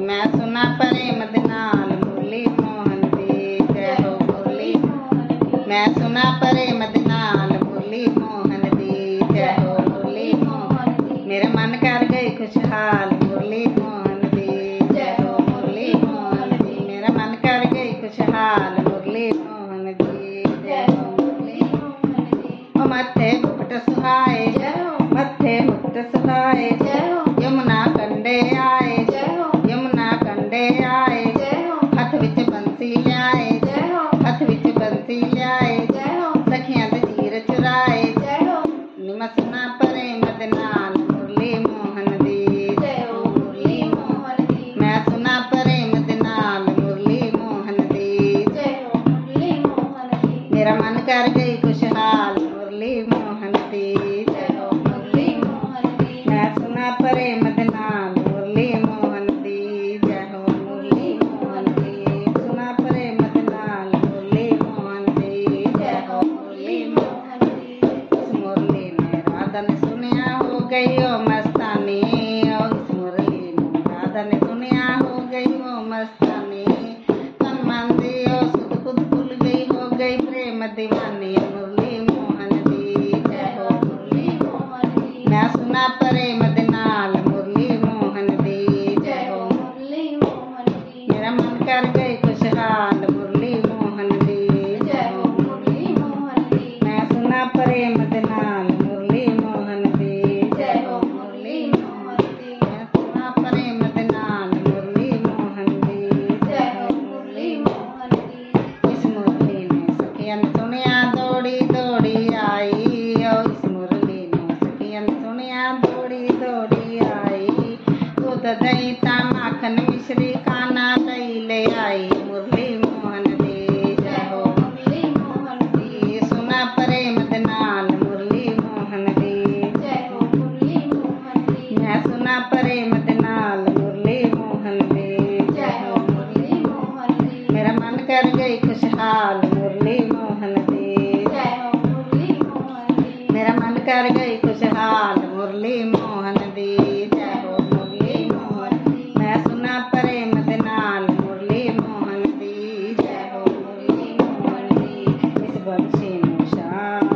मैं सुना प्रेम दे नाल मुरली मोहन दी जय हो मुरली मोहन दी। मैं सुना प्रेम दे नाल मुरली मोहन दी जय हो मुरली मोहन दी। मेरा मन कर गई खुशहाल मुरली मोहन दी जय हो मुरली मोहन दी। मेरा मन कर गई खुशहाल मुरली मोहन दी जय हो मुरली मोहन दी। ओ मथे मुकुट सुहाए जय हो, मथे मुकुट सुहाए जय हो, यमुना कंडे आए जय हो, यमुना कंडे आए जय हो, हथ विच बंसी लियाए जय हो, हथ विच बंसी लियाए जय हो, सखियां दे चीर चुराए जय हो। मैं सुना प्रेम दे नाल मुरली मोहन दी जय हो मुरली मोहन दी। मैं सुना प्रेम दे नाल मुरली मोहन दी जय हो मुरली मोहन दी। मेरा मन कर गई खुशहाल मुरली मोहन दी जय हो मुरली मोहन दी। मैं सुना प्रेम दे नाल मुरली मोहन दी जय हो मुरली मोहन दी। सुना प्रेम दे नाल मुरली मोहन दी जय हो मुरली मोहन दी। इस मुरली ने राधा ने सुनिया हो गई ओ मस्तानी, ओ इस मुरली ने राधा ने सुनिया हो गई ओ मस्तानी। तन मन दी ओ सुध खुद भूल गई हो गई प्रेम दीवानी मुरली मोहन दी जय हो मुरली मोहन दी। मैं सुना प्रेम दे नाल मुरली मोहन दी जय हो मुरली मोहन दी। मेरा मन कर गई खुशहाल मुरली मोहन दी जय हो मुरली मोहन दी। मैं सुना प्रेम दे नाल मुरली मोहन दी जय हो मुरली मोहन दी। मैं सुना प्रेम दे नाल मुरली मोहन दी जय हो मुरली मोहन दी। इस मुरली ने सखियां ने सुनिया दौड़ी दौड़ी आई, ओ इस मुरली ने सखियां ने सुनिया दौड़ी दौड़ी आई। दूध दही ता माखन मिश्री खाना दही ले आई मुरली मोहन दी जय हो मुरली मोहन दी। सुना प्रेम दे नाल मुरली मोहन दी जय हो मुरली मोहन दी। मैं सुना प्रेम दे नाल मुरली मोहन दी जय हो मुरली मोहन दी। मेरा मन कर गई खुशहाल मुरली मोहन दी जय हो मुरली मोहन दी। मेरा मन कर गई खुशहाल मुरली मोहन दी जय हो मुरली मोहन दी। मैं सुना प्रेम दे नाल मुरली मोहन दी जय हो मुरली मोहन दी। इस बंसी ने शाम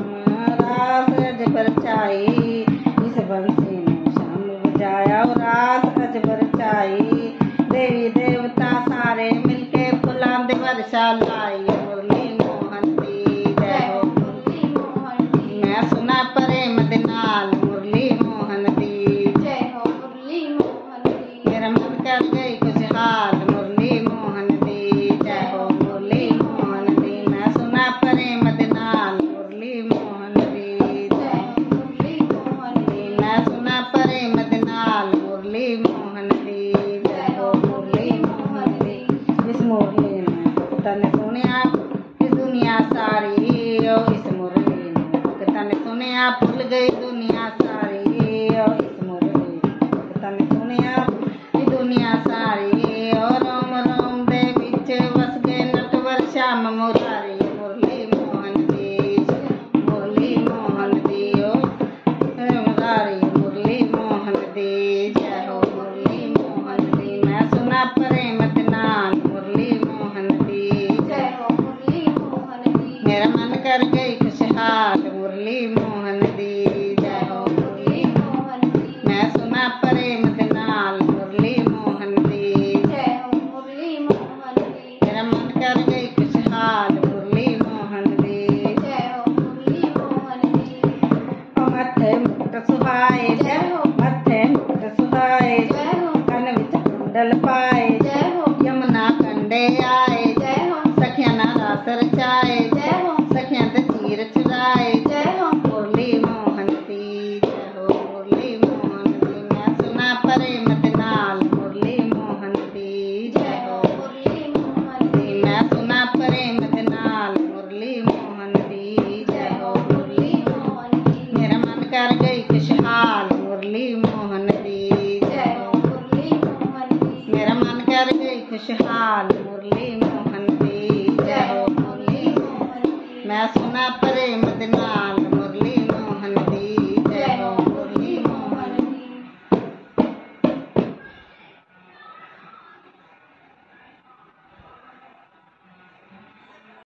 रास अज बरछाई, इस बंसी ने शाम बजाया और रास अज बरछाई। देवी देवता सारे मिलके फुलां दे वर्षा लाई मुरली मोहन दी जय हो मुरली मोहन दी। मैं सुना प्रेम दे नाल मुरली मोहन दी जय हो मुरली मोहन दी। मेरा मन कर गई खुशहाल मुरली मोहन दी जय हो मुरली मोहन दी। मैं सुना प्रेम दे नाल मुरली मोहन दी जय हो मुरली मोहन दी। मैं सुना प्रेम दे नाल मुरली मोहन दी जय हो मुरली मोहन दी। इस मुरली ने भक्तां ने सुनिया इस दुनिया सारी, ओ इस मुरली ने भक्तां ने सुनिया भूल गई दुनिया सारी, ओ इस मुरली ने भक्तां ने सुनिया इस दुनिया सारी। ओ रोम रोम दे विच वस गए नटवर श्याम मुरारी मुरली मोहन दी मुरली मोहन दी। ओ मुरारी मुरली मोहन दी जय हो मुरली मोहन दी। मैं सुना प्रेम दे नाल मुरली मोहन दी जय हो मुरली मोहन दी। मेरा मन कर गई खुशहाल मुरली मोहन दी जय हो मुरली मोहन दी। मैं सुना प्रेम दे नाल मुरली मोहन दी जय हो मुरली मोहन दी। मेरा मन कर गई खुशहाल मुरली मोहन दी जय हो मुरली मोहन दी। ओ मथे मुकुट सुहाए जय हो, मथे मुकुट सुहाए जय हो, कन विच कुंडल पाए जय हो, यमुना कंडे आए जय हो, सखियां ना रास रचाए जय हो, सखियां दे चीर चुराए जय हो मुरली मोहन दी जय हो मुरली मोहन दी। मैं सुना प्रेम दे नाल मुरली मोहन दी जय हो मुरली मोहन दी। मैं सुना प्रेम दे नाल मुरली मोहन दी जय हो मुरली मोहन दी। मेरा मन कर गई खुशहाल मुरली मोहन दी जय हो मुरली मोहन दी। मेरा मन कर गई खुशहाल मुरली